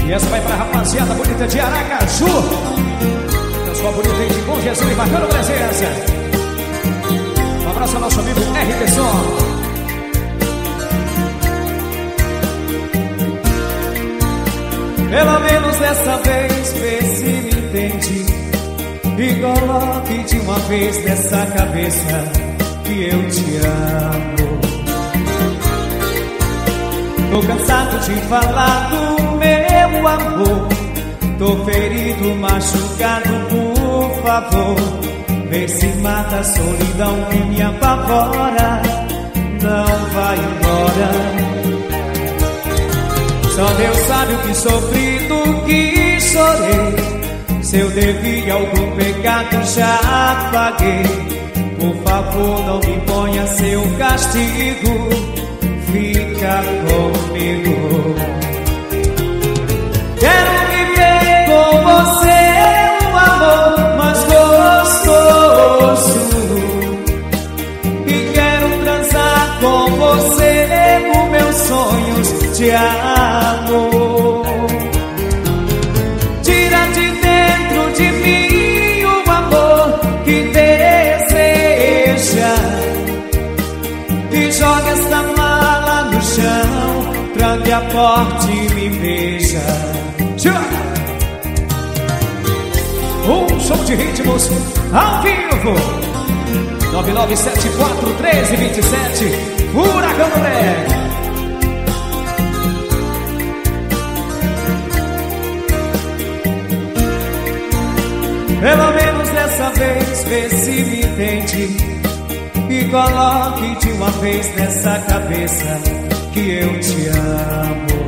E essa vai pra rapaziada bonita de Aracaju. Pessoal bonito aí de Bom Jesus e marcando presença. Um abraço ao nosso amigo RP Som. Pelo menos dessa vez, vê se me entende e coloque de uma vez nessa cabeça que eu te amo. Tô cansado de falar do meu amor, tô ferido, machucado, por favor. Vê se mata a solidão que me apavora. Não vai embora. Só Deus sabe o que sofri, do que chorei. Se eu devi algum pecado já paguei. Por favor, não me ponha seu castigo. Fica comigo. Quero viver com você um amor mais gostoso. E quero transar com você os meus sonhos de amor. Tira de dentro de mim o amor que deseja e joga esta mala no chão, tranque a porta e me beija. Um show de ritmos ao vivo. 99741327 Furacão do Brega. Pelo menos dessa vez, vê se me entende e coloque de uma vez nessa cabeça que eu te amo.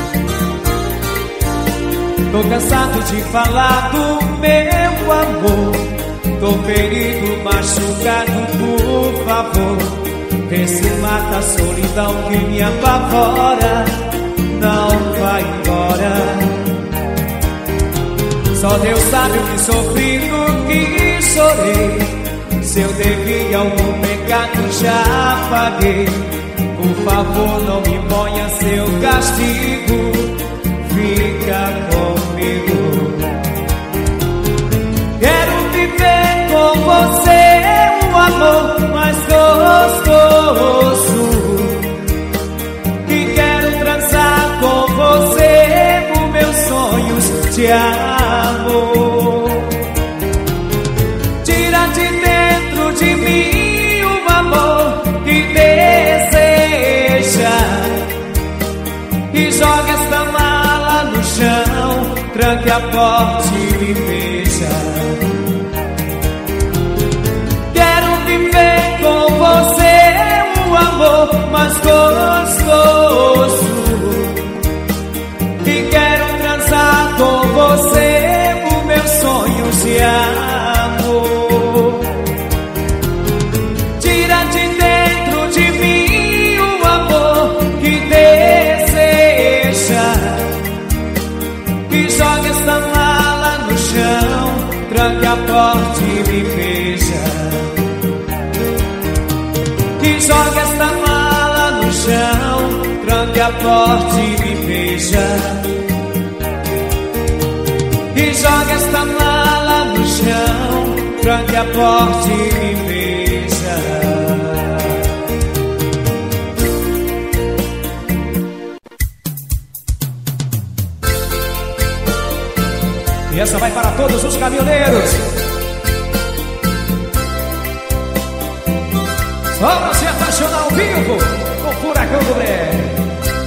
Tô cansado de falar do meu amor, tô ferido, machucado, por favor. Vê se mata a solidão que me apavora. Não vai embora. Só Deus sabe o que sofri, do que chorei. Se eu devi algum pecado já paguei. Por favor, não me ponha seu castigo. Fica comigo. Quero viver com você um amor mais gostoso. E quero transar com você os meus sonhos de amor. Tira de dentro de mim o amor que deseja e joga esta mala no chão, tranque a porta e me beija. Quero viver com você um amor mais gostoso e quero transar com você os meus sonhos de amor. Tira de dentro de mim o amor que deseja e joga esta mala no chão, tranque a porta e me beija. E joga esta mala no chão, tranque a porta e me beija. E joga esta mala no chão, tranque a porta e me beija. E essa vai para todos os caminhoneiros. Só pra se apaixonar ao vivo com o Furacão do Brega.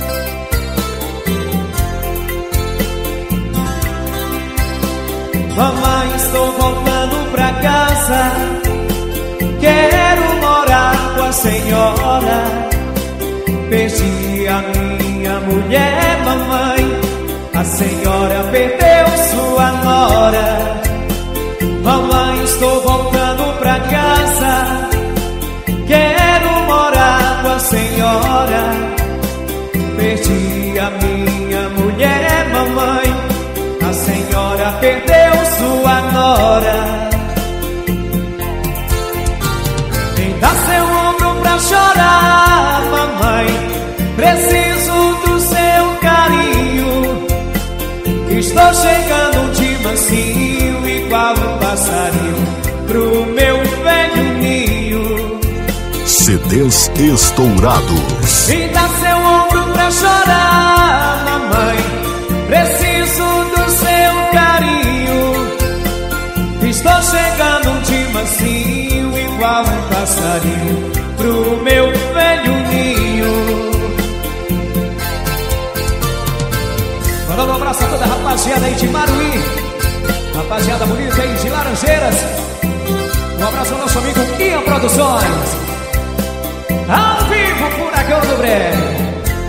Mamãe, estou voltando pra casa. Quero morar com a senhora. Perdi a minha mulher, mamãe. A senhora perdeu sua nora. Mamãe, estou voltando pra casa. Quero morar com a senhora. Perdi a minha mulher, mamãe. A senhora perdeu sua nora. Vem dar seu ombro pra chorar, mamãe. Preciso do seu carinho. Estou chegando de mansinho, igual um passarinho, pro meu velho ninho. CDs estourados. Me dá seu ombro pra chorar, mamãe, preciso do seu carinho. Estou chegando de mansinho, igual um passarinho, pro meu velho ninho. Mandando um abraço a toda a rapaziada aí de Maruí, rapaziada bonita aí de Laranjeiras. Um abraço ao nosso amigo Ian Produções, ao vivo Furacão do Breve.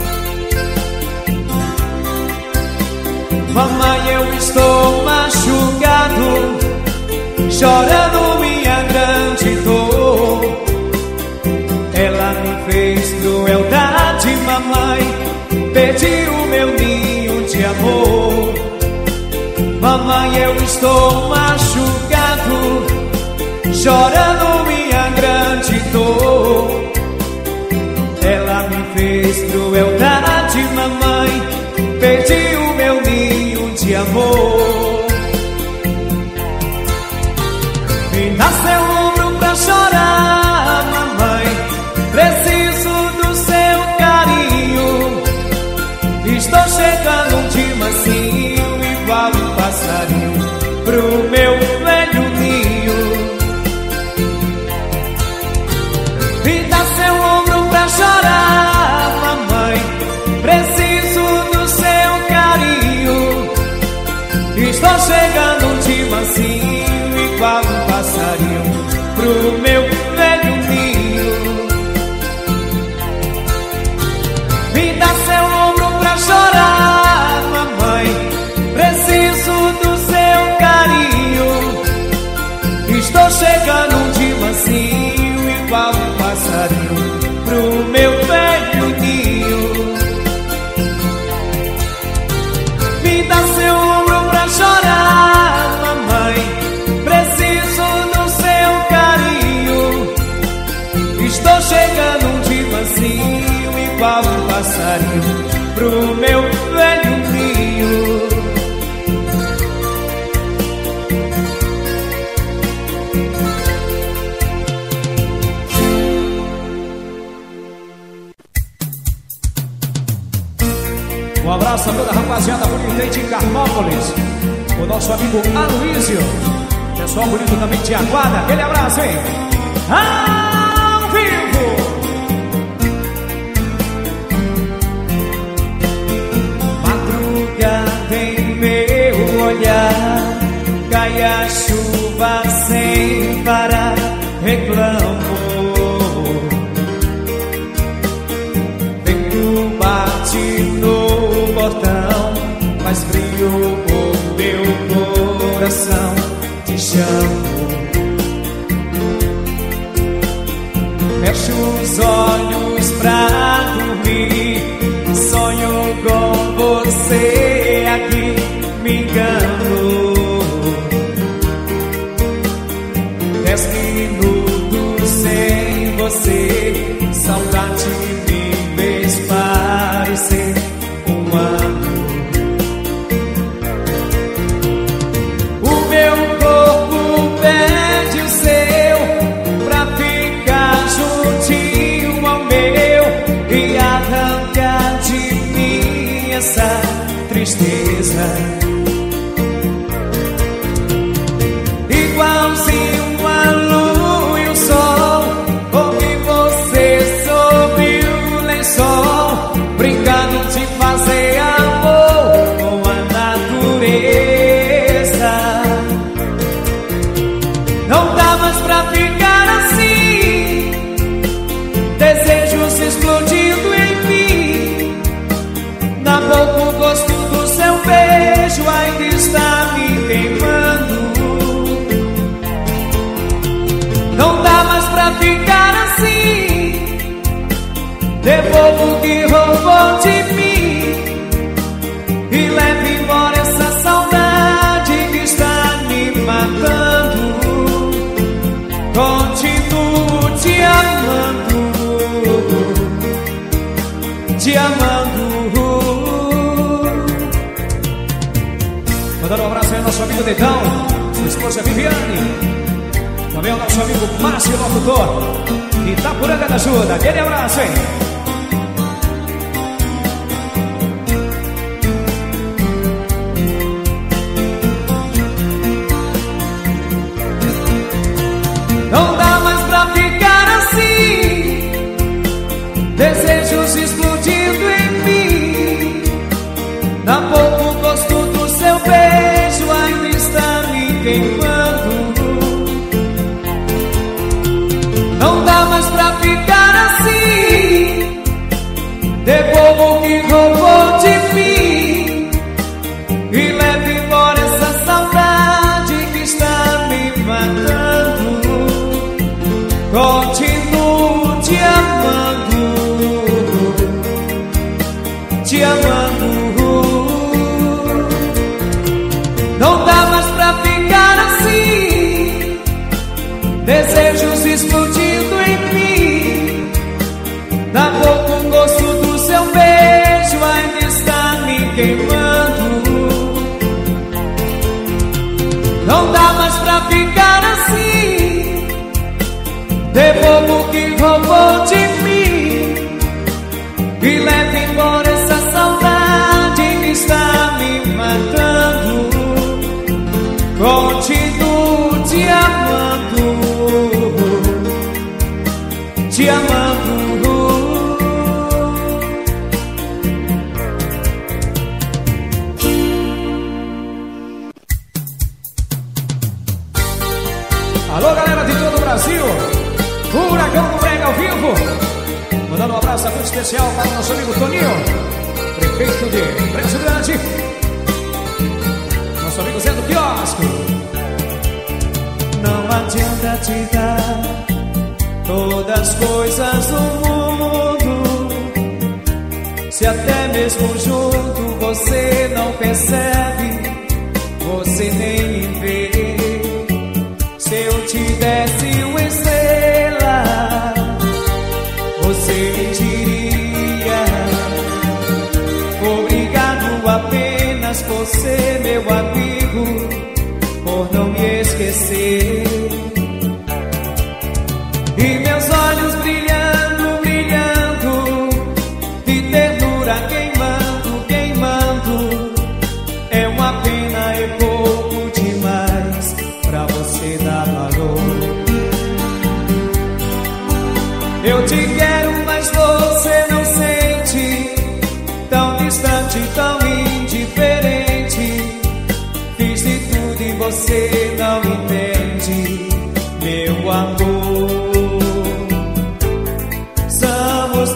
Mamãe, eu estou machucado, chorando minha grande dor. Ela me fez crueldade, mamãe, perdi o meu ninho de amor. Mamãe, eu estou machucado, chorando minha grande dor. Ela me fez crueldade, mamãe, perdi o meu ninho de amor. Me dá seu ombro pra chorar, mamãe, preciso do seu carinho. Estou chegando de mansinho, igual um passarinho, pro meu velho ninho. Me dá seu ombro pra chorar, mamãe, preciso do seu carinho. Estou chegando de mansinho, igual um passarinho, pro meu velho ninho. Me dá seu ombro pra chorar, mamãe, preciso do seu carinho. Estou chegando de mansinho, igual um passarinho, pro meu velho ninho. Me dá seu ombro pra chorar, mamãe, preciso do seu carinho. Estou chegando de mansinho, igual um passarinho, pro meu velho ninho. Um abraço a toda a rapaziada bonita aí de Carmópolis, o nosso amigo Aloísio, pessoal bonito também de Aguada. Aquele abraço, hein? Ao vivo! Madrugada em meu olhar, cai a chuva sem parar, reclamo. Vento bate no portão, faz frio o meu coração, te chamo. Fecho os olhos pra dormir, sonho com você aqui, me engano. 10 minutos sem você, saudade me fez parecer um ano. O meu corpo pede o seu pra ficar juntinho ao meu e arrancar de mim essa tristeza. Igualzinho a lua e o sol, ouvi você sobre o lençol, brincando de fazer amor com a natureza. Não dá mais pra ficar assim, desejos explodindo em mim. Na boca o gosto do seu beijo, nosso amigo Dedão, sua esposa Viviane. Também o nosso amigo Márcio, locutor, Itapuranga da Ajuda. Aquele abraço, hein? Não dá mais pra ficar assim, desejos explodindo em mim. Dá pouco gosto do seu beijo, ainda está me queimando. Não dá mais pra ficar assim, devolvo o que roubou de mim e leve embora essa saudade que está me matando. Continuo te amando, te amando. Não dá mais pra ficar assim, desejos explodindo em mim. Dá pouco gosto do seu beijo, ainda está me queimando. Não dá mais pra ficar assim, devolvo o que roubou de mim e leve embora essa saudade que está me matando. Continuo te amando, te amando. Alô, galera de todo o Brasil, Furacão do Brega ao vivo. Mandando um abraço muito especial para o nosso amigo Toninho, prefeito de Preço Grande. Nosso amigo Zé do Quiosco. Não adianta te dar todas as coisas do mundo, se até mesmo junto você não percebe, você nem me vê. Se eu te desse uma estrela, você me diria obrigado apenas por ser meu amigo, por não me esquecer. E meus olhos brilhando, brilhando, de ternura queimando, queimando. É uma pena, é pouco demais pra você dar valor. Eu te quero, mas você não sente, tão distante, tão indiferente. Fiz de tudo e você não entende, meu amor. Somos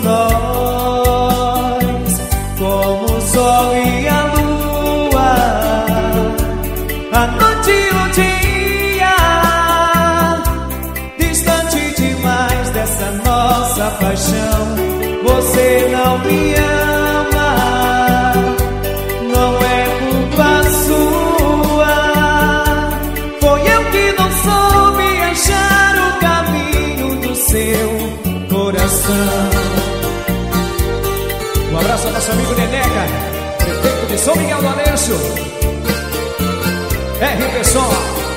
nós, como o sol e a lua, a noite e o dia, distante demais dessa nossa paixão. Você não me ama, não é culpa sua. Foi eu que não soube achar o caminho do seu coração. Um abraço ao nosso amigo Neneca, prefeito de São Miguel do Aleixo. RP Som.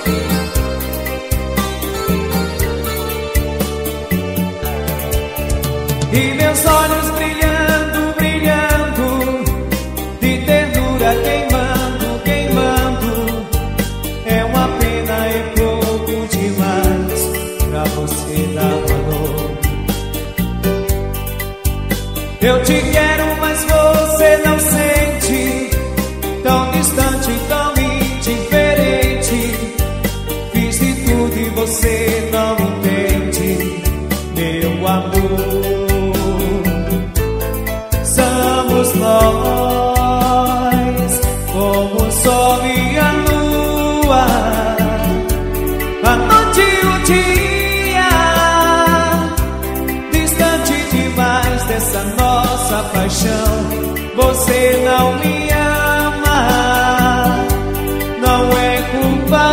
E meus olhos brilhando, brilhando, de ternura queimando, queimando. É uma pena, é pouco demais pra você dar valor. Eu te quero, mas você não sente, tão distante, tão indiferente. Fiz de tudo e você não entende, meu amor. Somos nós, como o sol e a lua, a noite e o dia, distante demais dessa nossa paixão. Você não me ama, não é culpa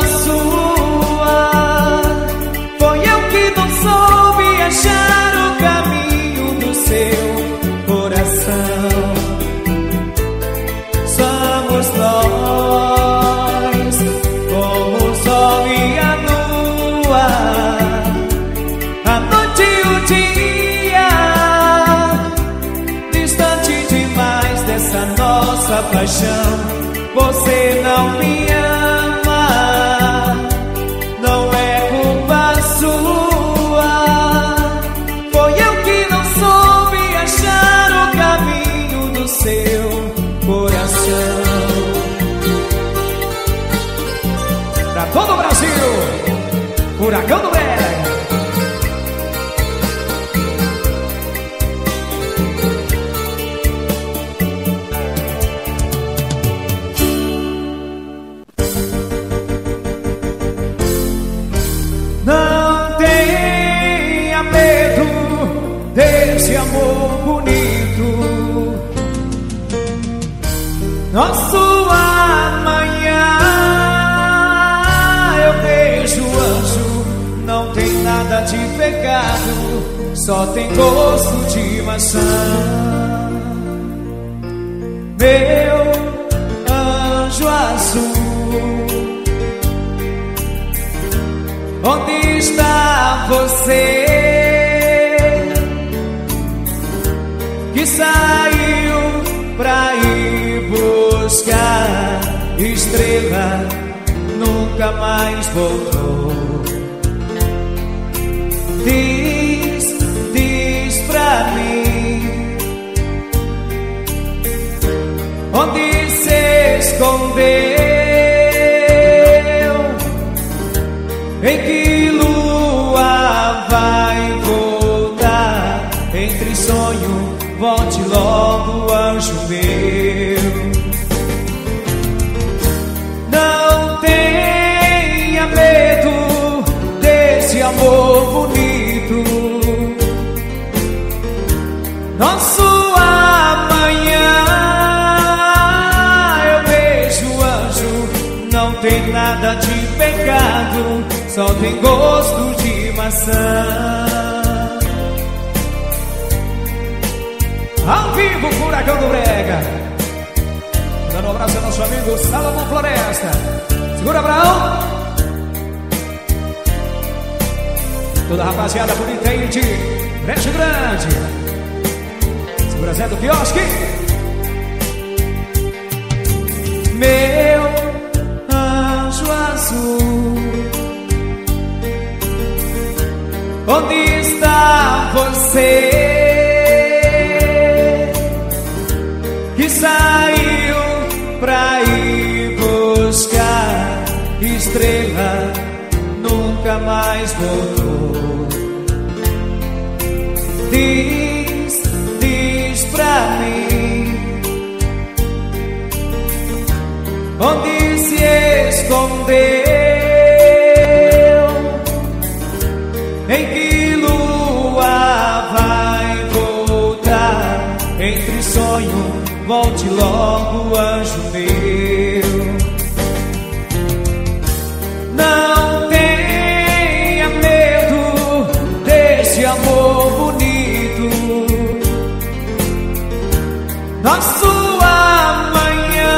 sua. Foi eu que não soube achar o caminho do seu coração. Somos nós, sua paixão. Você não me ama, não é culpa sua. Foi eu que não soube achar o caminho do seu coração. Pra todo o Brasil, Furacão do Brega. Não tenha medo desse amor bonito. Nosso amanhã eu vejo anjo. Não tem nada de pecado, só tem gosto de maçã. Meu anjo azul, onde está você que saiu pra ir buscar estrela, nunca mais voltou? Diz pra mim, onde se escondeu? Em que lua vai voltar? Entre sonho, volte logo, anjo meu. Não tenha medo desse amor bonito. Nosso amanhã eu vejo anjo. Não tem nada de pecado, só tem gosto de maçã. Ao vivo, Furacão do Brega. Dando um abraço ao nosso amigo Salomão Floresta. Segura, Abraão. Toda a rapaziada bonita aí de Brejo Grande. Segura, Zé do Quiosque. Meu anjo azul, onde está você que saiu pra ir buscar estrela, nunca mais voltou? Diz pra mim, onde se escondeu? Em que lua vai voltar? Entre sonho, volte logo, anjo meu. Não tenha medo desse amor bonito. Nosso amanhã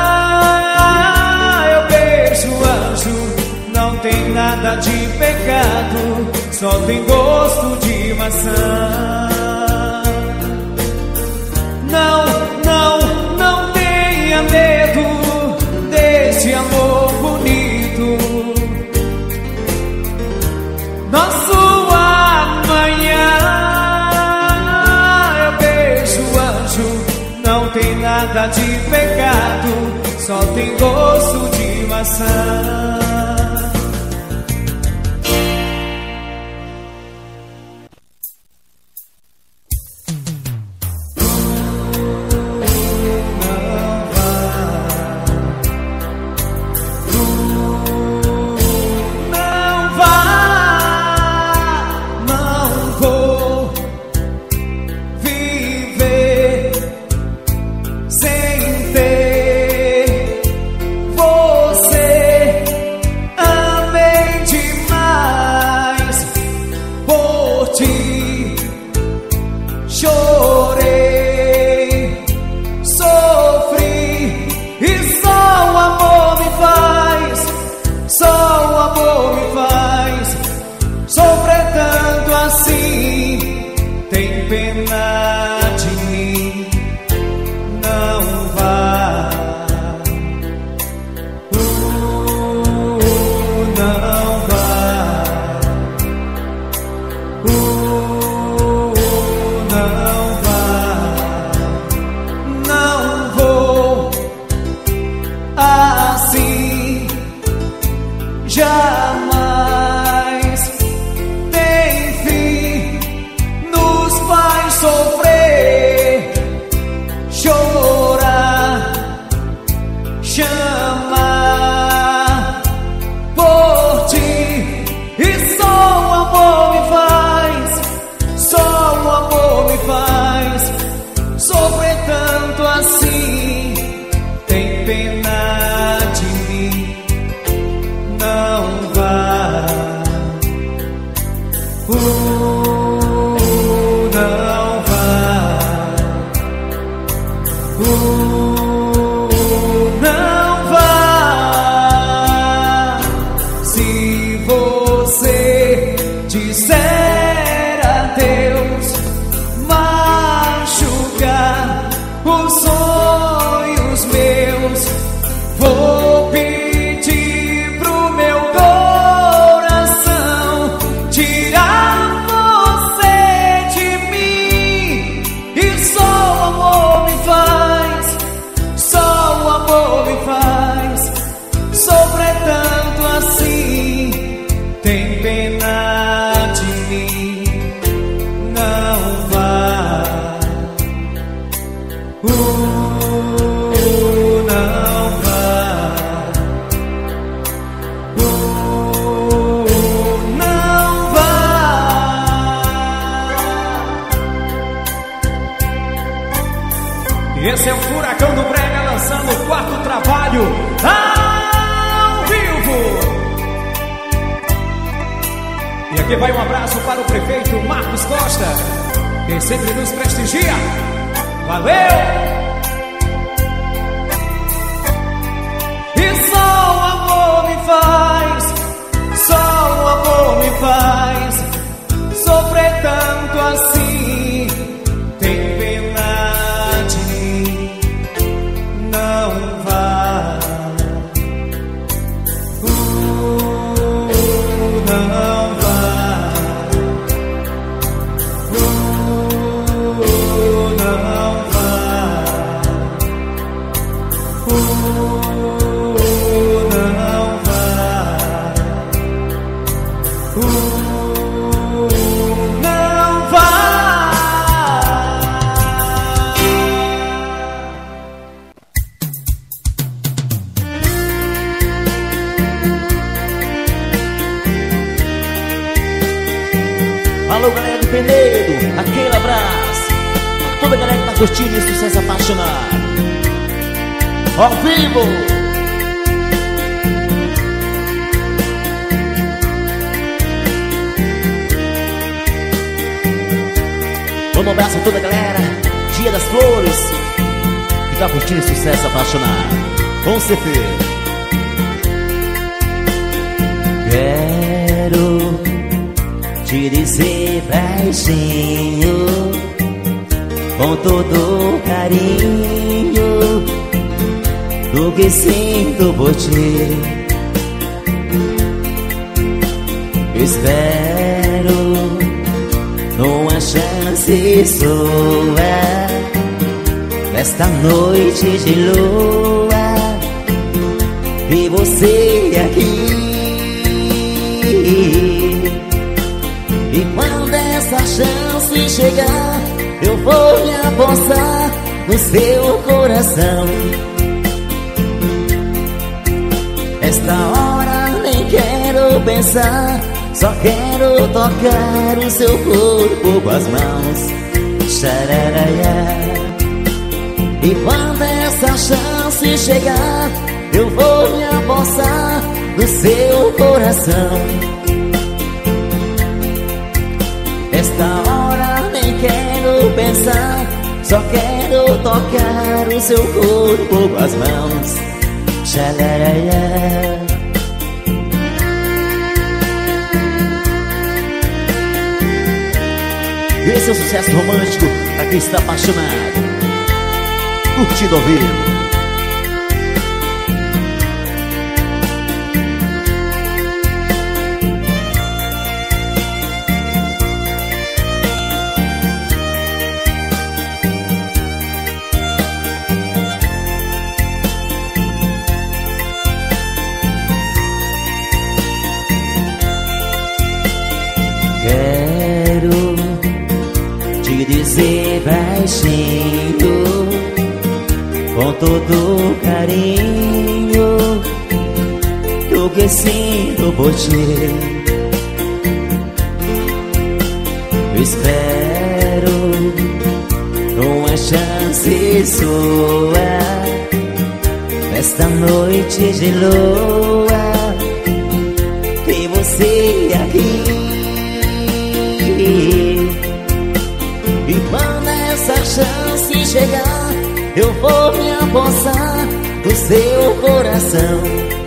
eu vejo anjo. Não tem nada de pecado, só tem gosto de maçã. Não tenha medo desse amor bonito. Nosso amanhã eu vejo anjo. Não tem nada de pecado, só tem gosto de maçã. Não vá. Se você disser adeus, machucar os sonhos meus, vou pedir pro meu coração tirar você de mim. E só o amor me faz, só o amor me faz sofrer tanto assim. Tem pena de mim, não vá. Não vá. Não vá. Esse é o Furacão do Brega lançando o quarto trabalho ao vivo. E aqui vai um abraço para o prefeito Marcos Costa, que sempre nos prestigia. Valeu! E só o amor me faz, só o amor me faz sofrer tanto assim. Tem pena de mim, não vá. Não vá. Alô, galera do Penedo, aquele abraço. Toda a galera que tá curtindo esse sucesso apaixonado ao vivo. Um abraço a toda a galera, Dia das Flores, que tá curtindo esse sucesso apaixonado. Com certeza. Quero te dizer baixinho, com todo carinho, do que sinto por ti. Espero numa chance sua, nesta noite de lua, ver você aqui. E quando essa chance chegar, eu vou me apostar no seu coração. Esta hora nem quero pensar, só quero tocar o seu corpo com as mãos. Xararaiá. E quando essa chance chegar, eu vou me apostar no seu coração. Esta hora nem quero pensar, só quero tocar o seu corpo com as mãos. Xalaraiá. Esse é o sucesso romântico pra quem está apaixonado. Curtido ao vivo. Dizer baixinho, com todo carinho, do que sinto por ti. Espero uma chance sua, nesta noite de lua, ter você aqui. E quando essa chance chegar, eu vou me apossar do seu coração.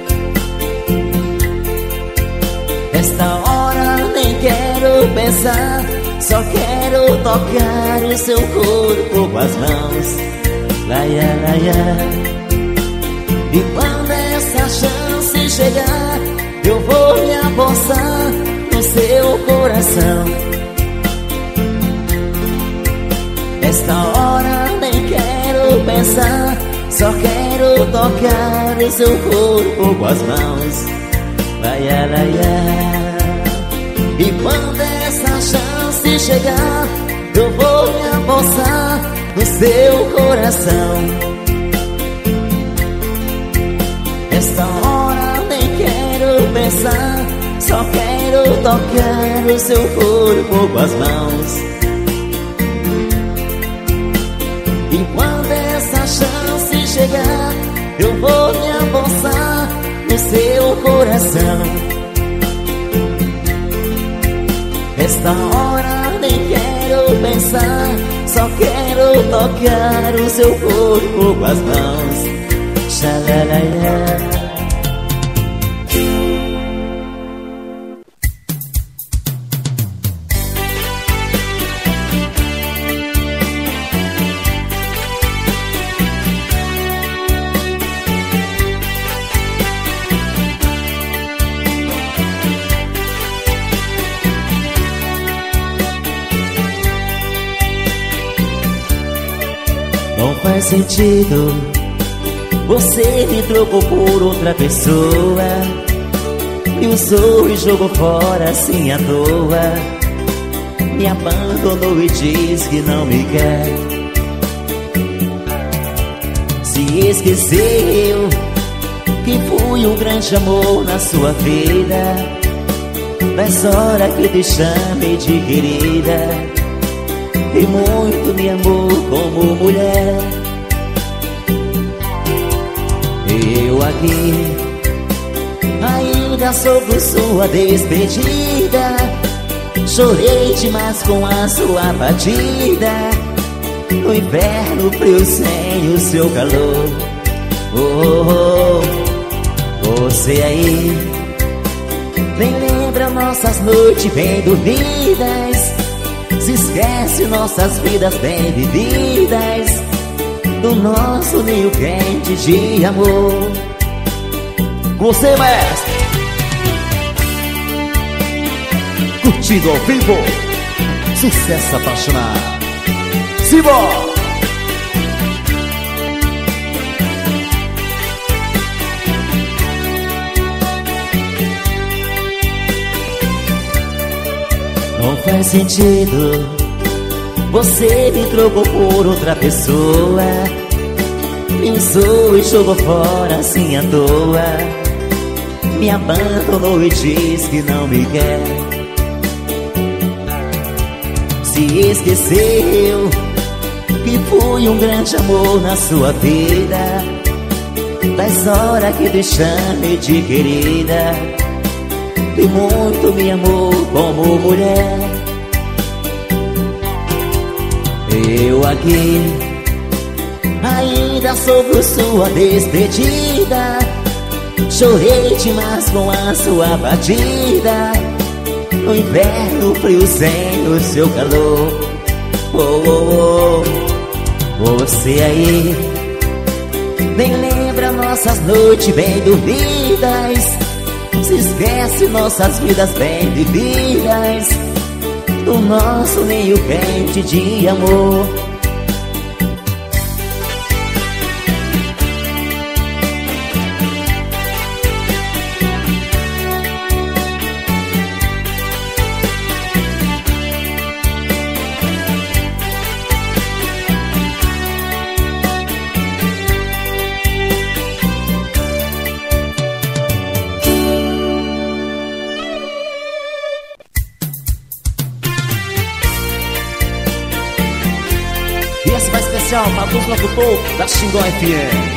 Esta hora nem quero pensar, só quero tocar o seu corpo com as mãos. Laia, laia. E quando essa chance chegar, eu vou me apossar no seu coração. Esta hora nem quero pensar, só quero tocar o seu corpo com as mãos. Laia, laia. E quando essa chance chegar, eu vou me apossar no seu coração. Esta hora nem quero pensar, só quero tocar o seu corpo com as mãos. E quando essa chance chegar, eu vou me apossar no seu coração. Esta hora nem quero pensar, só quero tocar o seu corpo com as mãos. Xalalaia. Não faz sentido, você me trocou por outra pessoa, me usou e jogou fora assim à toa, me abandonou e diz que não me quer. Se esqueceu que fui um grande amor na sua vida, nessa hora que te chame de querida, e muito me amou como mulher. Eu aqui ainda sobre sua despedida, chorei demais com a sua batida, no inverno frio sem o seu calor. Oh, oh, você aí nem lembra nossas noites bem dormidas, se esquece nossas vidas bem vividas, do nosso ninho quente de amor. Você, mestre, curtido ao vivo, sucesso apaixonado. Simbora! Não faz sentido, você me trocou por outra pessoa, me usou e jogou fora assim à toa, me abandonou e diz que não me quer. Se esqueceu que fui um grande amor na sua vida, das horas que te chame de querida, e muito me amou como mulher. Eu aqui ainda sobre sua despedida, chorei demais com a sua batida, no inverno frio sem o seu calor. Oh, oh, oh, você aí nem lembra nossas noites bem dormidas, se esquece nossas vidas bem vividas, do nosso ninho quente de amor. Para todos no futuro da Xingó FM.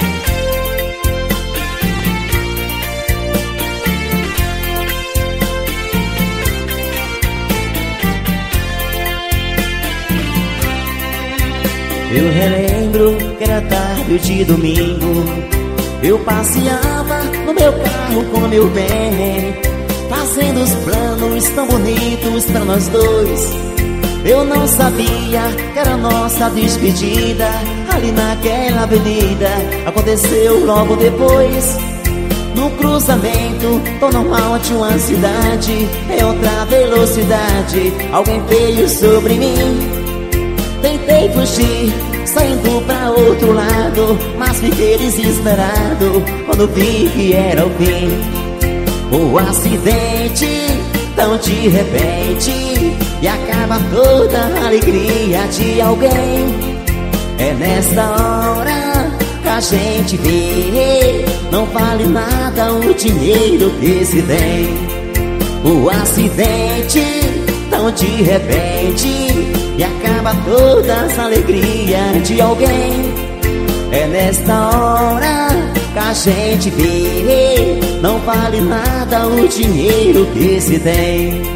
Eu relembro que era tarde de domingo. Eu passeava no meu carro com meu bem, fazendo os planos tão bonitos pra nós dois. Eu não sabia que era nossa despedida. Ali naquela avenida aconteceu logo depois. No cruzamento tão normal de uma cidade, em outra velocidade, alguém veio sobre mim. Tentei fugir, saindo pra outro lado, mas fiquei desesperado quando vi que era o fim. O acidente tão de repente, e acaba toda a alegria de alguém. É nesta hora que a gente vê, não vale nada o dinheiro que se tem. O acidente tão de repente, e acaba toda a alegria de alguém. É nesta hora que a gente vê, não vale nada o dinheiro que se tem.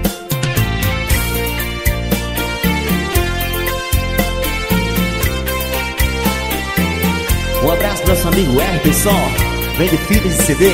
Um abraço para nosso amigo Erson, vende fitas e CD.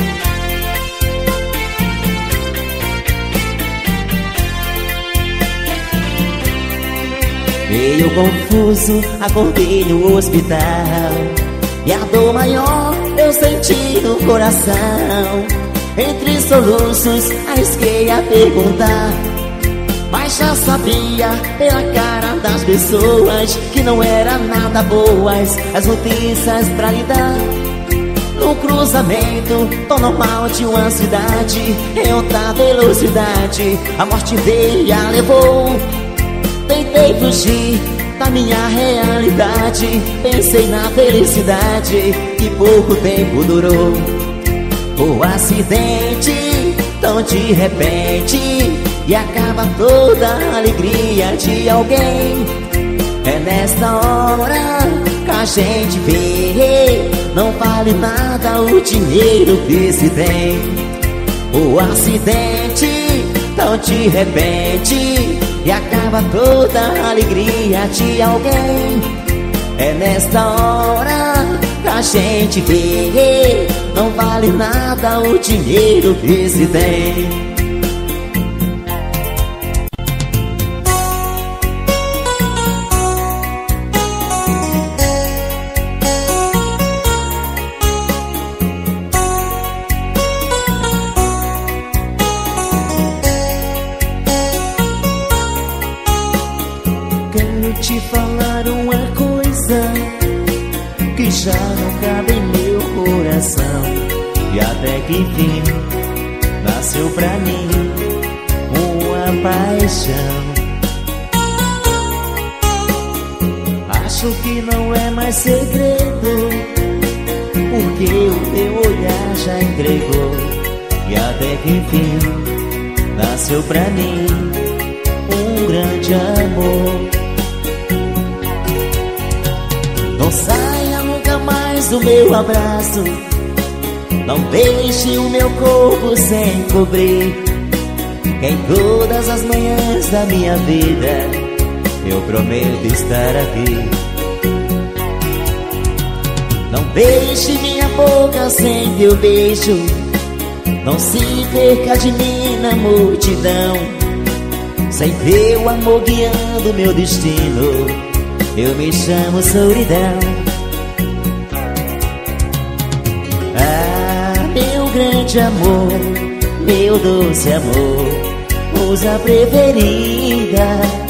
Meio confuso, acordei no hospital, e a dor maior eu senti no coração. Entre soluços arrisquei a perguntar, mas já sabia pela cara das pessoas que não eram nada boas as notícias pra lhe dar. No cruzamento tão normal de uma cidade, em outra velocidade, a morte veio e a levou. Tentei fugir da minha realidade, pensei na felicidade que pouco tempo durou. O acidente tão de repente, e acaba toda a alegria de alguém. É nesta hora que a gente vê, não vale nada o dinheiro que se tem. O acidente tão de repente, e acaba toda a alegria de alguém. É nesta hora que a gente vê, não vale nada o dinheiro que se tem. Te falar uma coisa que já não cabe em meu coração, E até que enfim nasceu pra mim uma paixão. acho que não é mais segredo, porque o teu olhar já entregou. E até que enfim nasceu pra mim um grande amor. Não saia nunca mais do meu abraço, não deixe o meu corpo sem cobrir, que em todas as manhãs da minha vida eu prometo estar aqui. Não deixe minha boca sem teu beijo, não se perca de mim na multidão. Sem teu amor guiando meu destino, eu me chamo solidão. Ah, meu grande amor, meu doce amor, musa preferida,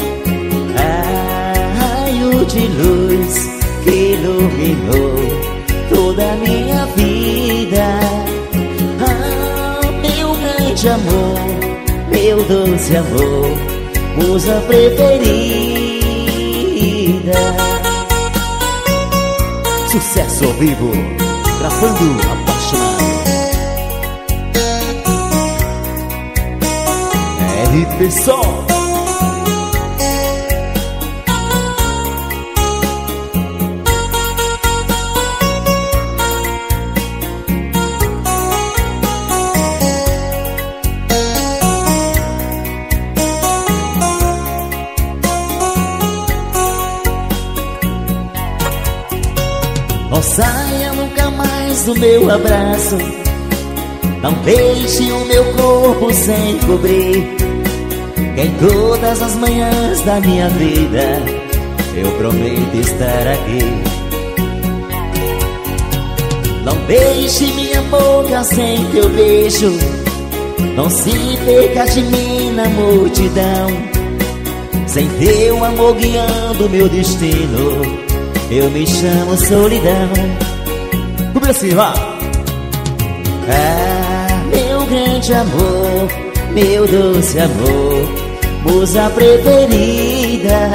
raio de luz que iluminou toda a minha vida. Ah, meu grande amor, meu doce amor, musa preferida. Sucesso ao vivo, gravando apaixonado. RP Som. Não saia nunca mais do meu abraço, não deixe o meu corpo sem cobrir, que em todas as manhãs da minha vida eu prometo estar aqui. Não deixe minha boca sem teu beijo, não se perca de mim na multidão. Sem teu amor guiando meu destino, eu me chamo solidão. Como assim, vá? Ah, meu grande amor, meu doce amor, musa preferida,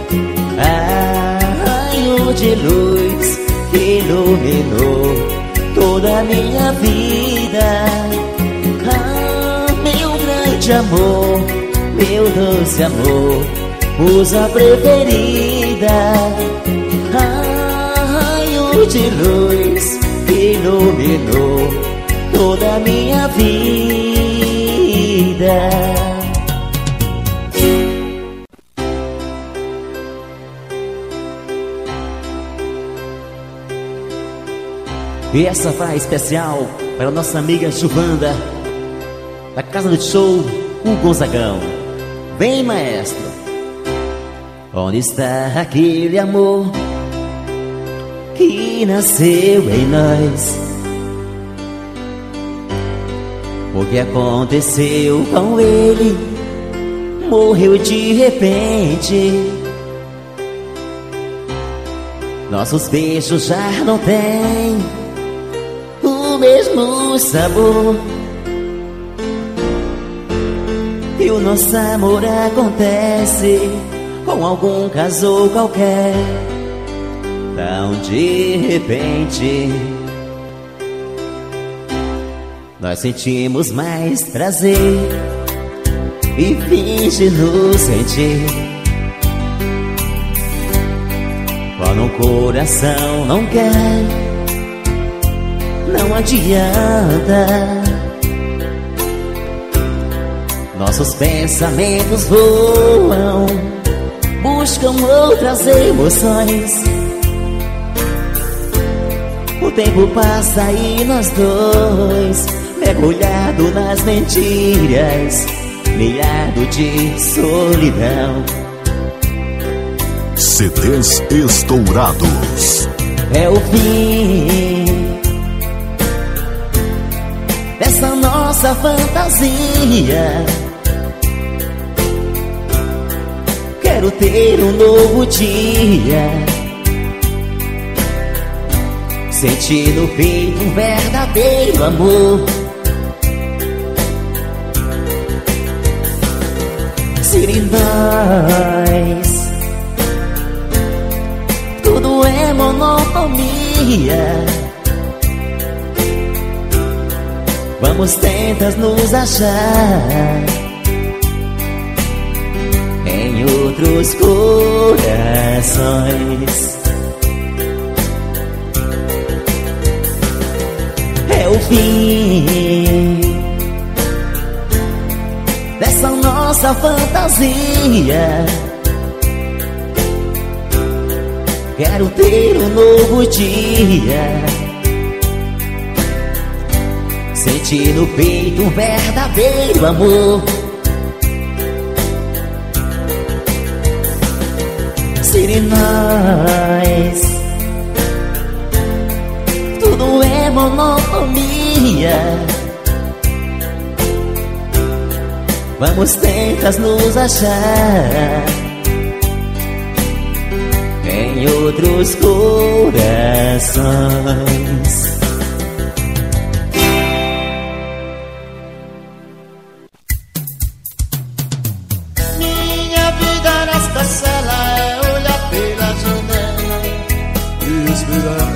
raio de luz que iluminou toda a minha vida. Ah, meu grande amor, meu doce amor, musa preferida, raio de luz que iluminou toda a minha vida. E essa vai especial para a nossa amiga Juvanda, da Casa do Show, o Gonzagão. Vem, maestro. Onde está aquele amor que nasceu em nós? O que aconteceu com ele? Morreu de repente. Nossos beijos já não têm o mesmo sabor, e o nosso amor acontece com algum casal qualquer. Tão de repente nós sentimos mais prazer e finge nos sentir, quando o coração não quer, não adianta. Nossos pensamentos voam, buscam outras emoções. O tempo passa e nós dois, mergulhado nas mentiras, milhado de solidão. CDs estourados. É o fim dessa nossa fantasia. Quero ter um novo dia, sentir no peito um verdadeiro amor. Se nós tudo é monotonia, vamos tentar nos achar em outros corações. É o fim dessa nossa fantasia. Quero ter um novo dia, sentir no peito um verdadeiro amor. Se nós tudo é monotonia, vamos tentar nos achar em outros corações. Minha vida nesta cela é olhar pela janela e esperar.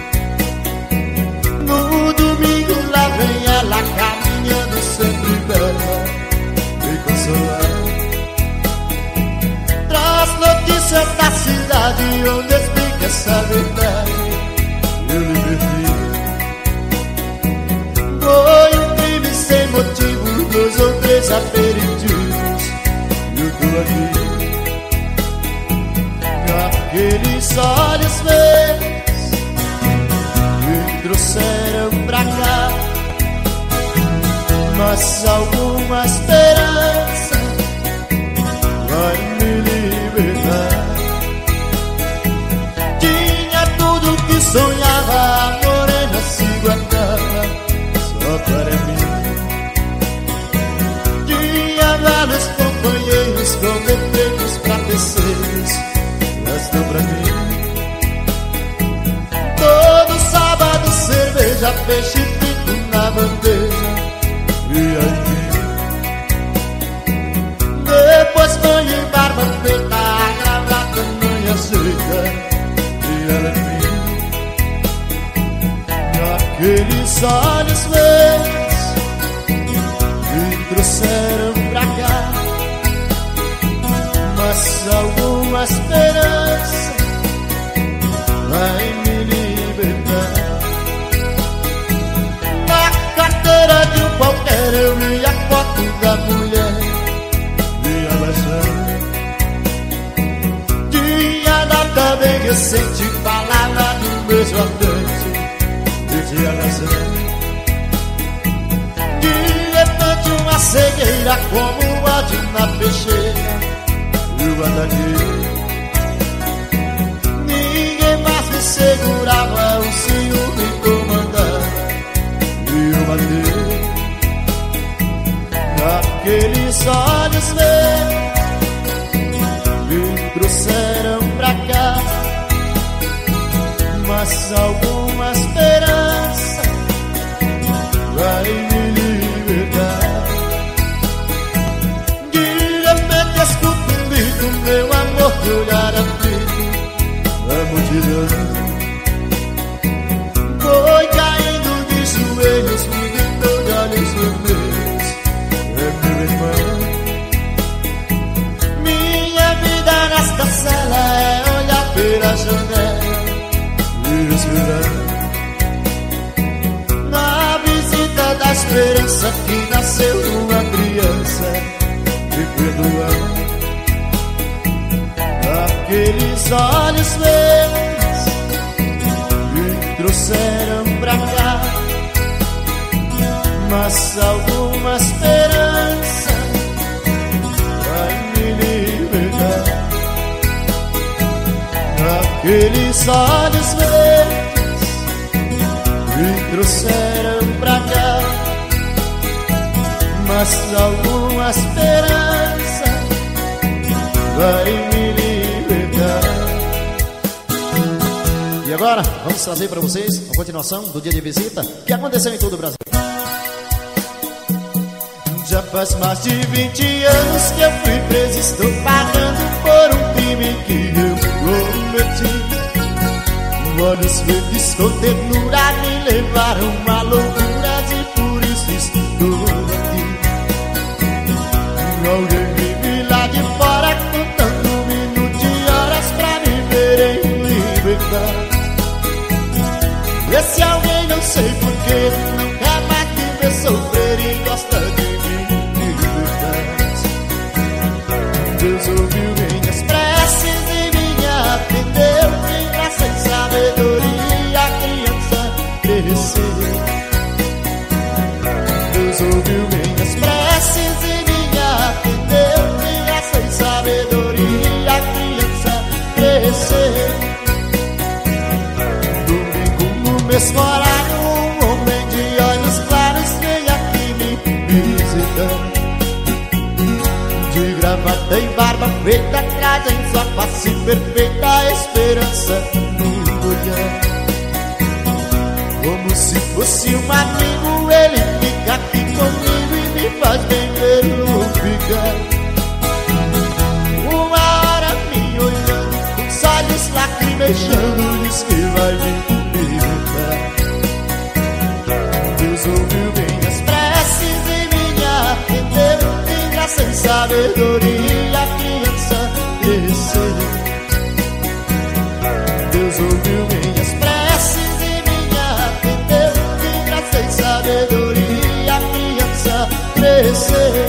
No domingo lá vem ela caminhando sempre bela, me consolar. Traz notícias da cidade onde explica essa verdade. Eu lhe perdi. Foi um crime sem motivo, 2 ou 3 aperitivos, e eu tô aqui. Aqueles olhos verdes mas alguma esperança vai me libertar. Tinha tudo que sonhava, a morena se guardava só para mim. Tinha vários companheiros com defeitos pra terceiros, restam pra mim. Todo sábado cerveja, peixe frito na bandeja e aí depois banho e barba feita, a gravata manha seca e ela em mim. Aqueles olhos verdes me trouxeram pra cá, mas alguma esperança vai me libertar. Na carteira de um qualquer eu vi a foto da mulher me abraçando. Tinha data bem recente, palavra do mesmo ardente e te abraçando. De repente uma cegueira como o ódio na peixeira e o andadinho. Ninguém mais me segurava, o ciúme comandava e eu bateu. Aqueles olhos verdes me trouxeram pra cá, mas alguma esperança vai me libertar. De repente escuto um grito, meu amor, de olhar aflito, a multidão foi caindo de joelhos, me gritou de olhos vermelhos, é meu irmão. Minha vida nesta sala é olhar pela janela e esperar na visita da esperança que nasceu uma criança me perdoar. Aqueles olhos verdes me trouxeram pra cá, mas alguma esperança vai me libertar. Aqueles olhos verdes me trouxeram pra cá, mas alguma esperança vai me libertar. E agora, vamos trazer para vocês a continuação do dia de visita que aconteceu em todo o Brasil. Já faz mais de 20 anos que eu fui preso, estou pagando por um crime que eu cometi. Olhos verdes com ternura me levaram a loucuras e por isso estou aqui. Alguém vive lá de fora contando minutos e horas pra me ver em liberdade. Esse alguém não sei porquê, nunca mais me vê sofrer e gosta de mim de verdade. Deus ouviu minhas preces e me atendeu, de graça e sabedoria a criança cresceu. Deus ouviu minhas preces e me atendeu, de graça e sabedoria a criança cresceu. Mesmo horário, um homem de olhos claros vem aqui me visitar. De gravata e barba feita, traz em sua face perfeita a esperança no olhar. Como se fosse um amigo, ele fica aqui comigo e me faz bem verificar. Uma hora me olhando, com os olhos lacrimejando, diz que vai me libertar. Deus ouviu minhas preces e me atendeu, de graça e sabedoria a criança cresceu. Deus ouviu minhas preces e me atendeu, de graça e sabedoria a criança cresceu.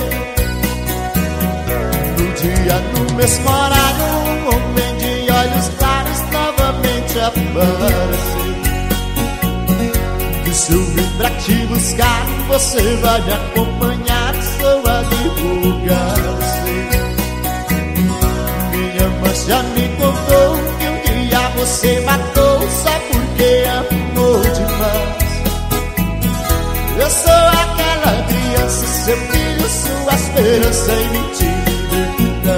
No dia, no mesmo horário, um homem de olhos claros novamente apareceu. De seu vibrativo buscar, você vai me acompanhar. Sou advogado. Minha mãe já me contou que um dia você matou só porque amou demais. Eu sou aquela criança, seu filho, sua esperança e mentira.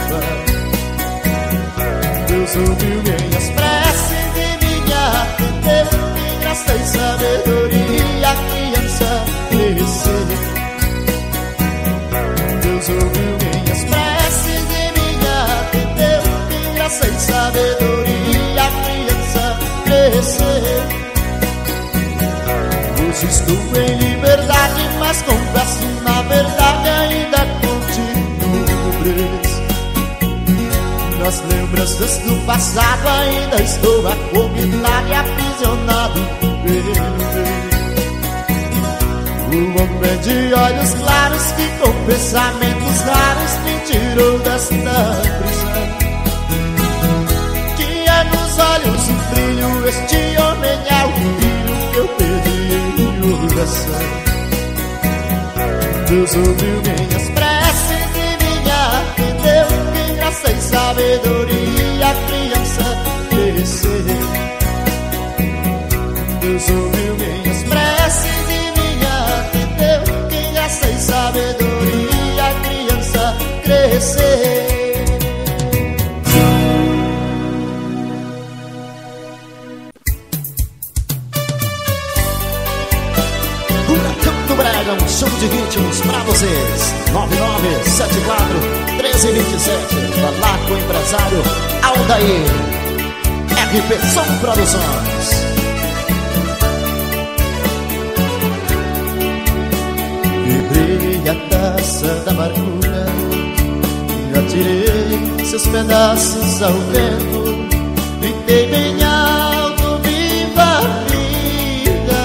Deus ouviu minhas preces e me atendeu. Que graça e sabedoria a criança cresceu. Deus ouviu minhas preces e me atendeu. Que graça e sabedoria a criança cresceu. Hoje estou em liberdade, mas confesso, na verdade ainda continuo preso. Nas lembranças do passado ainda estou acominado e aprisionado pelo medo. O homem de olhos claros que com pensamentos raros me tirou desta prisão. Tinha nos olhos um brilho, este homem é o filho que eu pedi em oração. Deus ouviu minhas preces e me atendeu. Que graça e sabedoria a criança cresceu. Deus ouviu minhas preces e me atendeu. Que graça e sabedoria a criança cresceu. Um show de ritmos pra vocês. 9974-1327. Fala com o empresário Aldair. RP Som Produções. Quebrei a taça da amargura e atirei seus pedaços ao vento. Gritei bem alto, viva a vida.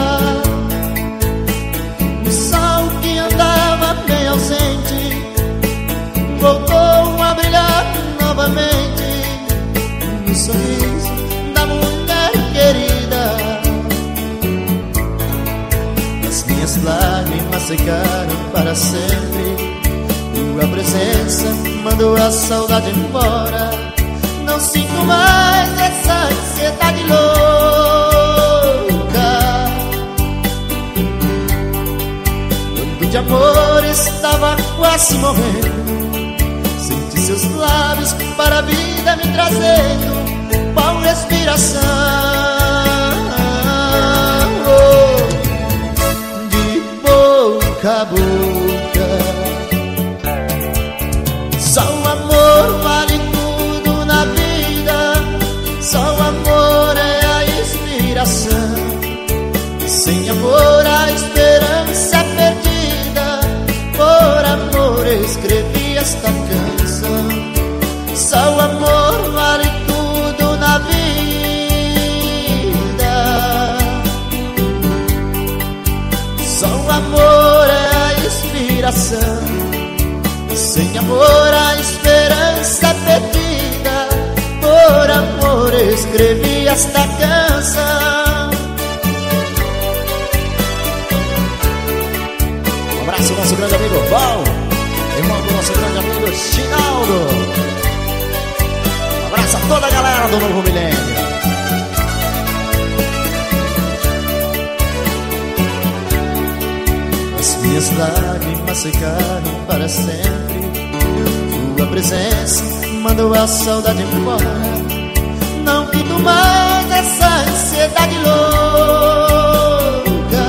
O sol que andava bem ausente voltou a brilhar novamente no sorriso da mulher querida. As minhas lágrimas secaram para sempre. Tua presença mandou a saudade embora. Não sinto mais essa ansiedade louca. Quando de amor estava quase morrendo, senti seus lábios para a vida me trazendo qual respiração. De boca a boca, só o amor vale tudo na vida. Só o amor é a inspiração. Sem amor a esperança é perdida. Por amor eu escrevi esta canção. Só o amor vale tudo na vida. Só o amor é a inspiração. Sem amor a esperança é perdida. Por amor eu escrevi esta canção. Um abraço ao nosso grande amigo Val, irmão do nosso grande amigo Chinaldo. Um abraço a toda a galera do Novo Milênio. As minhas lágrimas secaram para sempre. Tua presença mandou a saudade embora. Não quito mais essa ansiedade louca.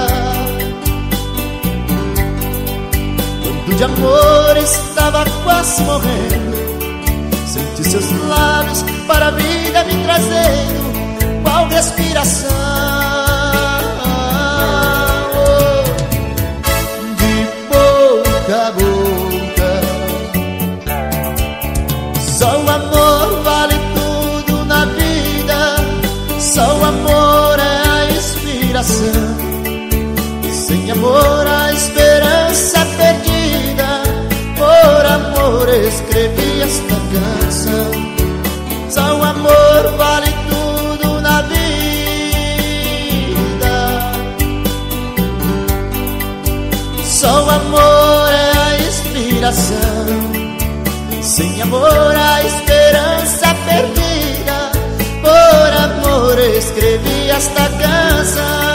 Quando de amor estava quase morrendo, senti seus lábios para a vida me trazendo qual respiração. A boca, só o amor vale tudo na vida. Só o amor é a inspiração. Sem amor a esperança é perdida. Por amor eu escrevi esta canção. Só o amor vale tudo na vida. coração. Sem amor a esperança perdida, por amor escrevi esta canção.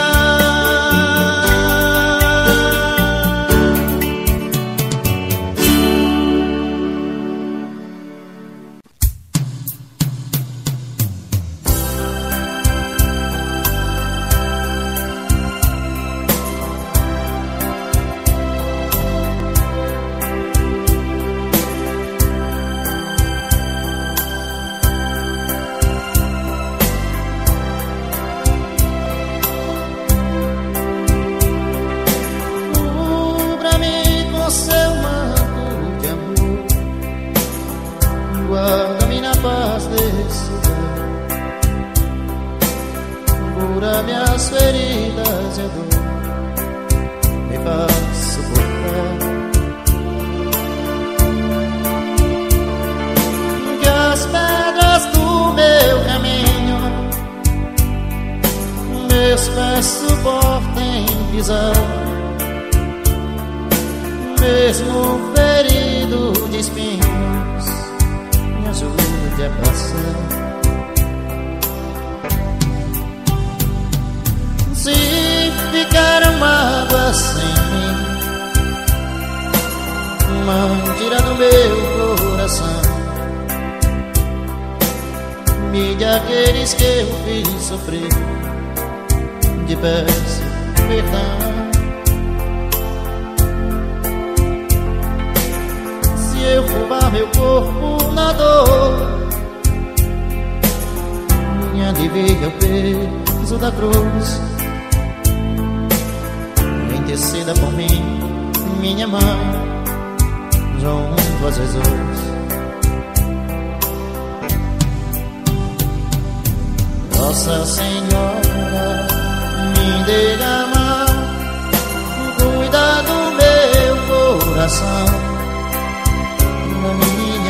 Guarda-me na paz desse lugar, cura minhas feridas e a dor me faz suportar. Que as pedras do meu caminho meus pés suportem pisar, mesmo ferido de espinhos, me ajude a passar. Se ficaram mágoas sem mim, mãe, tira do meu coração, me dê aqueles que eu fiz sofrer, te peço perdão. Se eu roubar meu corpo na dor, me alivia o peso da cruz. Interceda por mim, minha mãe, junto a Jesus. Nossa Senhora, me dê a mão, cuida do meu coração, na minha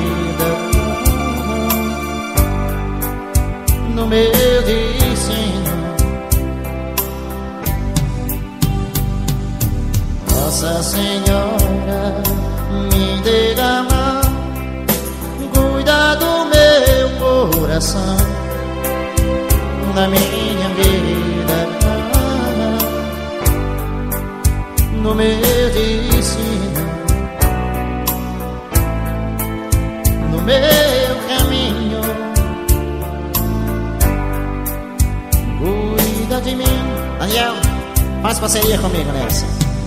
vida, no meu destino. Nossa Senhora, me dê a mão, cuida do meu coração, na minha vida, no meu destino, no meu caminho. Cuida de mim. Daniel, faz parceria comigo nessa.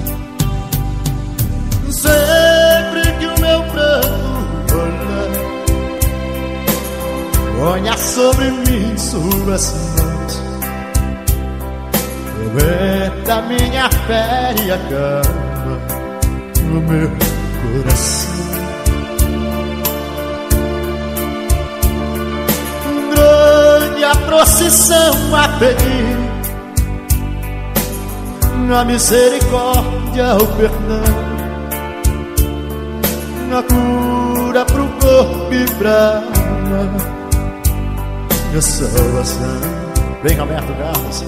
Sempre que o meu pranto olha sobre mim suas mãos, aumenta minha fé e acalma no meu coração. Grande a procissão a pedir, a misericórdia, o perdão, a cura pro corpo e pra alma, a salvação. Vem, Roberto Carlos.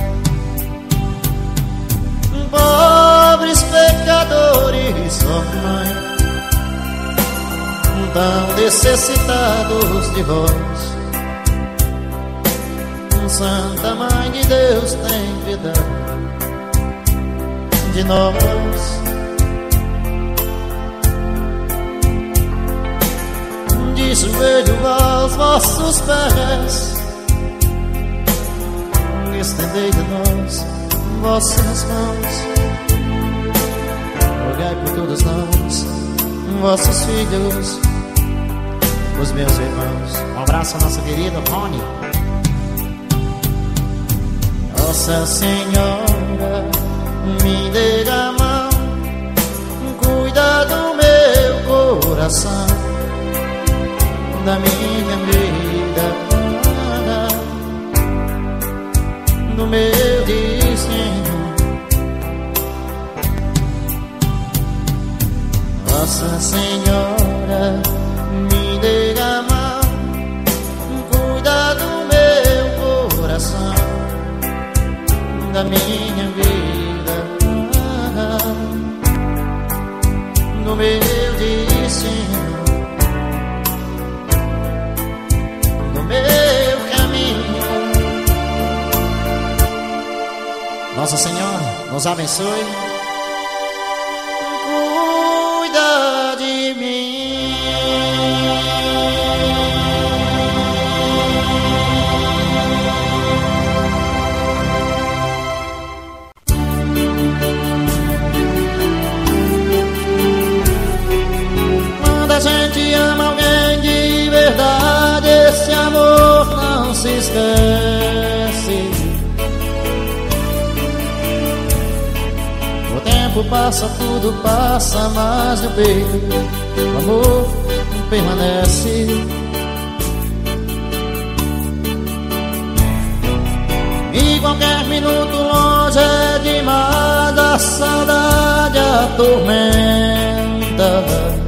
Pobres pecadores, ó Mãe, tão necessitados de vós, Santa Mãe de Deus, tem piedade de nós. De joelho aos vossos pés, estendei de nós vossas mãos, rogai por todos nós, vossos filhos, os meus irmãos. Um abraço à nossa querida Rony. Nossa Senhora, me dê a mão, cuida do meu coração, da minha vida, no meu destino. Nossa Senhora, me dê a mão, cuida do meu coração, da minha vida, no meu Nossa Senhora nos abençoe. Cuida de mim. Quando a gente ama alguém de verdade, esse amor não se esquece. O tempo passa, tudo passa, mas no peito o amor permanece. E qualquer minuto longe é demais, a saudade atormenta.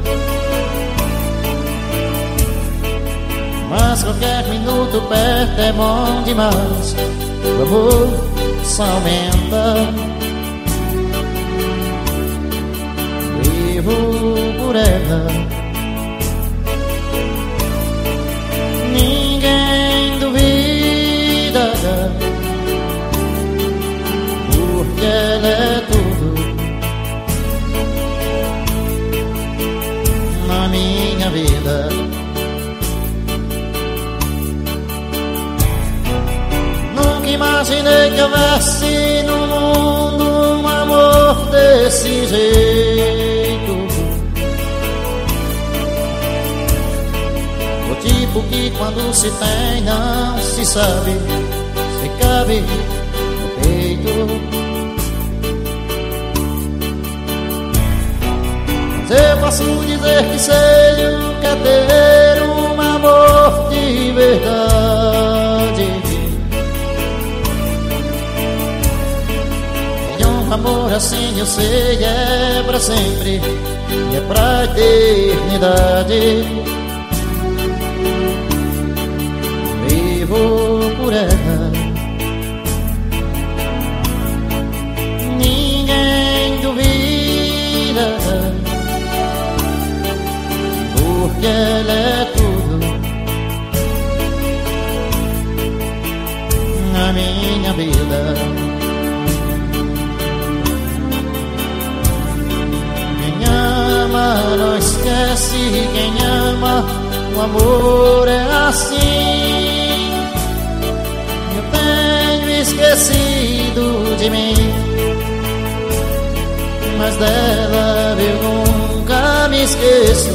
Mas qualquer minuto perto é bom demais, o amor só aumenta. Vivo por ela, ninguém duvida, porque ela é tudo na minha vida. Nunca imaginei que houvesse no mundo um amor desse jeito. O tipo que quando se tem não se sabe se cabe no peito. Mas eu posso dizer que sei o que é ter um amor de verdade. E um amor assim eu sei é pra sempre e é pra eternidade. Vivo por ela, ninguém duvida, porque ela é tudo na minha vida. Quem ama não esquece, quem ama o amor é assim. Esquecido de mim, mas dela eu nunca me esqueço.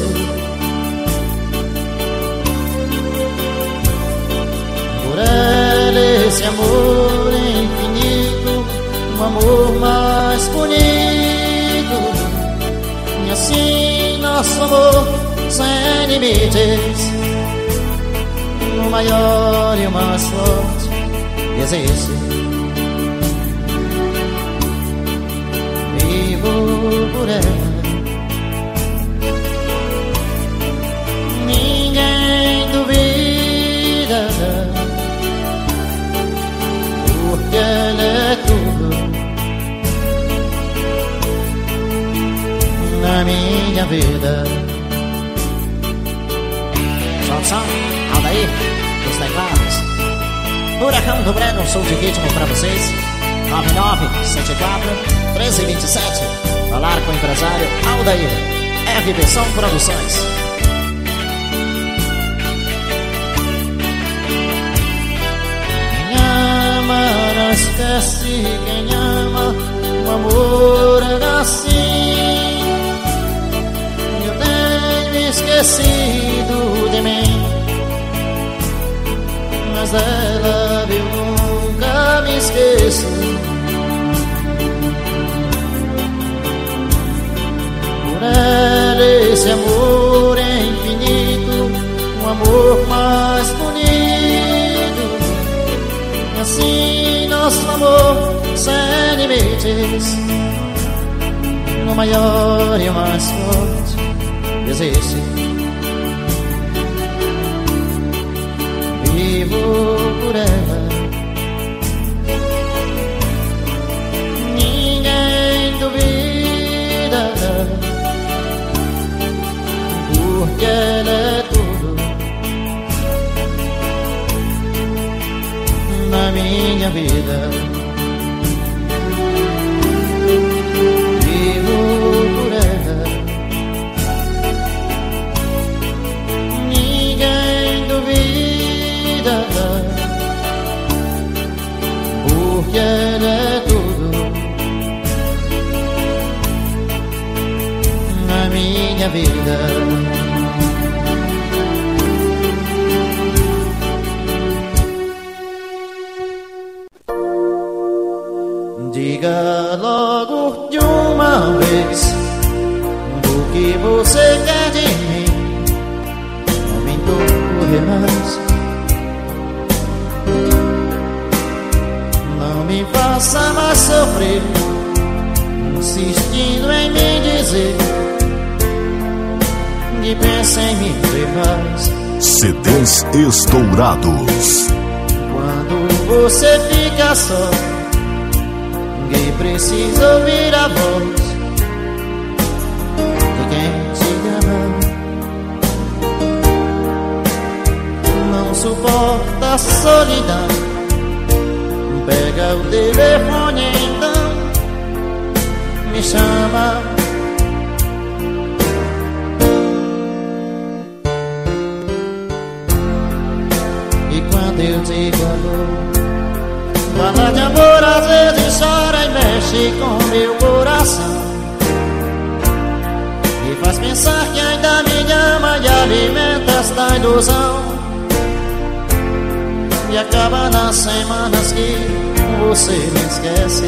Por ela esse amor infinito, um amor mais bonito. E assim nosso amor sem limites, o maior e o mais forte existe. Vivo por ela, ninguém duvida, porque ela é tudo na minha vida. Johnson, Aldair, dos teclados. Furacão do Breno, um som de ritmo pra vocês. 9974-1327. Falar com o empresário Aldair. FB Som Produções. Quem ama não esquece, quem ama o amor é assim. Eu tenho esquecido de mim, mas dela eu nunca me esqueço. Por ela esse amor é infinito, um amor mais bonito. E assim nosso amor sem limites, o maior e o mais forte existe. Vivo por ela, ninguém duvida, porque ela é tudo na minha vida. mulher é tudo na minha vida. Diga logo de uma vez o que você quer de mim. Não me correr mais, não me faça mais sofrer, insistindo em me dizer que pensa em me ver mais. CDs estourados. Quando você fica só, ninguém precisa ouvir a voz de quem te ama. Não suporta a solidão, pega o telefone então, me chama. E quando eu digo amor, falar de amor às vezes chora e mexe com meu coração, e faz pensar que ainda me ama e alimenta esta ilusão. E acaba nas semanas que você me esquece.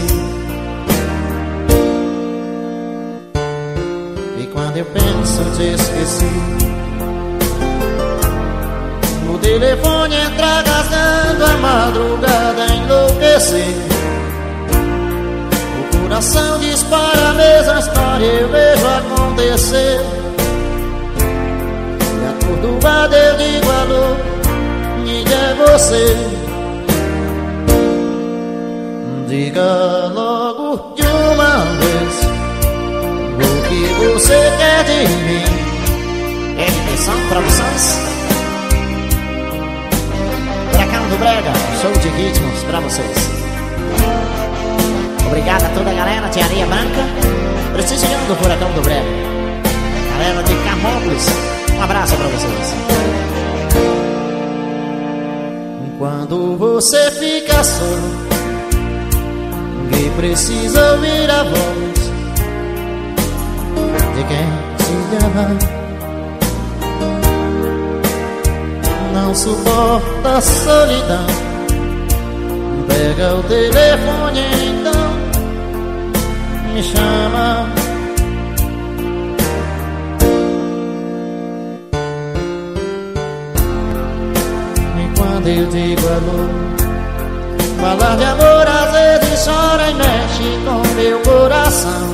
E quando eu penso te esqueci, o telefone entra rasgando, a madrugada enlouquecer. O coração dispara a mesma história, eu vejo acontecer. E atordoado eu digo alô, e é você. Diga logo de uma vez o que você quer de mim. Edição Produções, Furacão do Brega, show de ritmos pra vocês. Obrigado a toda a galera de Areia Branca, prestigiando o Furacão do Brega. Galera de Camópolis, um abraço pra vocês. Quando você fica só, ninguém precisa ouvir a voz de quem te ama. Não suporta a solidão, pega o telefone então, me chama. E quando eu digo alô, falar de amor às vezes chora e mexe com meu coração,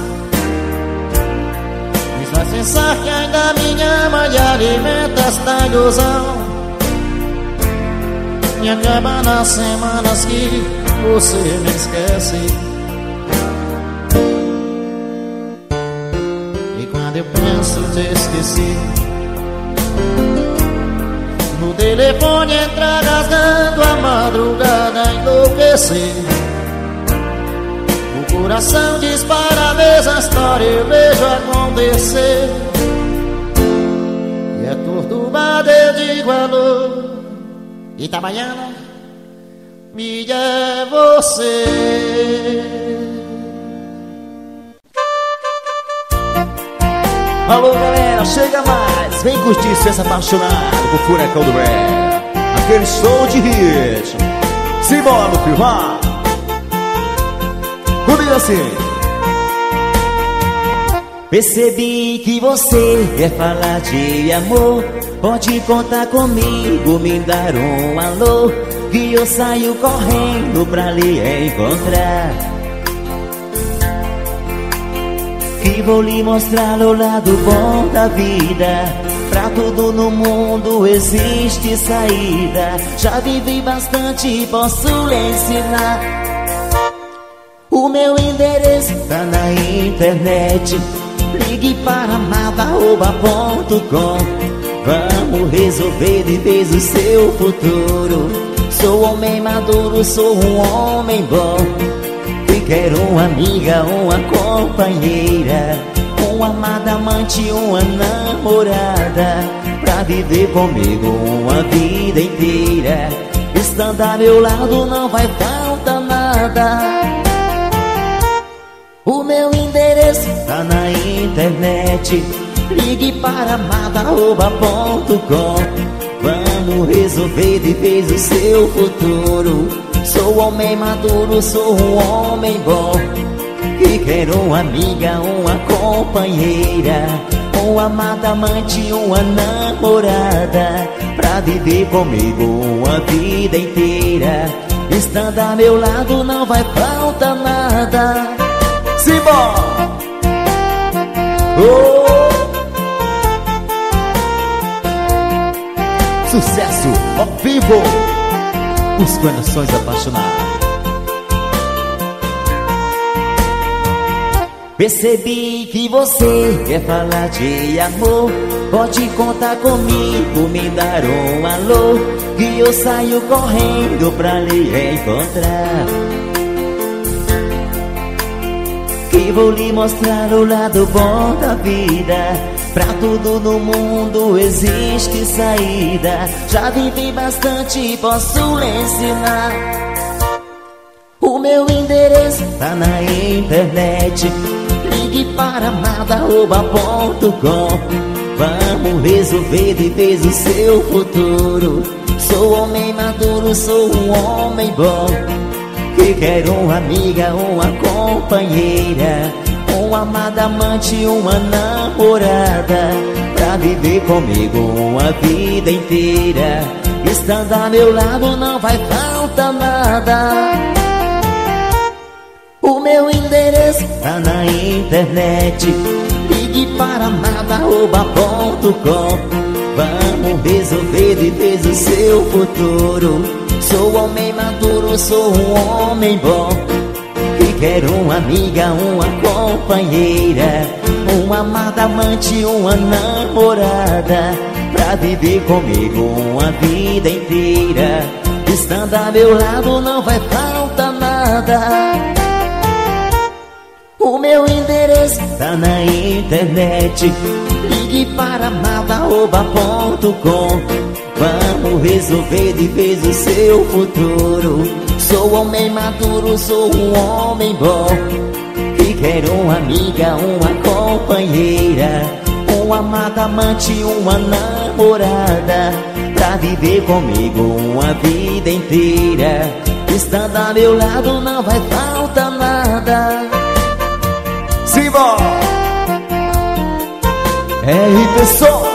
me faz pensar que ainda me ama e alimenta esta ilusão. E acaba nas semanas que você me esquece. E quando eu penso te esqueci, no telefone entra rasgando, a madrugada enlouquecer. O coração dispara a mesma história, eu vejo acontecer. E atordoado eu digo alô, Itabaiana, me é você. Alô galera, chega mais, vem curtir Cessa Apaixonado com o Furacão do Brega. Aquele show de ritmo. Simbora no privado. Comigo assim. Percebi que você quer falar de amor. Pode contar comigo, me dar um alô, que eu saio correndo pra lhe encontrar. Que vou lhe mostrar o lado bom da vida. Pra tudo no mundo existe saída. Já vivi bastante e posso lhe ensinar. O meu endereço tá na internet. Ligue para madaoba.com. Vamos resolver de vez o seu futuro. Sou homem maduro, sou um homem bom. E quero uma amiga, uma companheira, uma amada amante, uma namorada, pra viver comigo uma vida inteira. Estando a meu lado não vai faltar nada. nada. O meu endereço tá na internet. Ligue para amada@com. Vamos resolver de vez o seu futuro. Sou homem maduro, sou um homem bom, que quero uma amiga, uma companheira, uma amada amante, uma namorada, pra viver comigo uma vida inteira. Estando a meu lado não vai faltar nada. Simbora! Oh! Sucesso ao vivo, os corações apaixonados. Percebi que você quer falar de amor. Pode contar comigo, me dar um alô, que eu saio correndo pra lhe encontrar. Que vou lhe mostrar o lado bom da vida. Pra tudo no mundo existe saída. Já vivi bastante e posso lhe ensinar. O meu endereço tá na internet. Ligue para amada@com. Vamos resolver de vez o seu futuro. Sou homem maduro, sou um homem bom, que quero uma amiga, uma companheira, uma amada amante, uma namorada, pra viver comigo uma vida inteira. Estando a meu lado não vai faltar nada. O meu endereço tá na internet. Ligue para amada@com. Vamos resolver de vez o seu futuro. Sou homem maduro, sou um homem bom, que quero uma amiga, uma companheira, uma amada amante, uma namorada, pra viver comigo uma vida inteira. Estando a meu lado não vai faltar nada. O meu endereço tá na internet. Ligue para amada@com. Vamos resolver de vez o seu futuro. Sou homem maduro, sou um homem bom, que quero uma amiga, uma companheira, uma amada amante, uma namorada, pra viver comigo uma vida inteira. Estando a meu lado não vai faltar nada. Simbora! RP Som!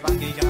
vaqueja.